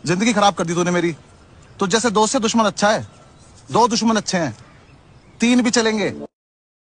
जिंदगी खराब कर दी तूने मेरी। तो जैसे दोस्त से दुश्मन अच्छा है, दो दुश्मन अच्छे हैं, तीन भी चलेंगे।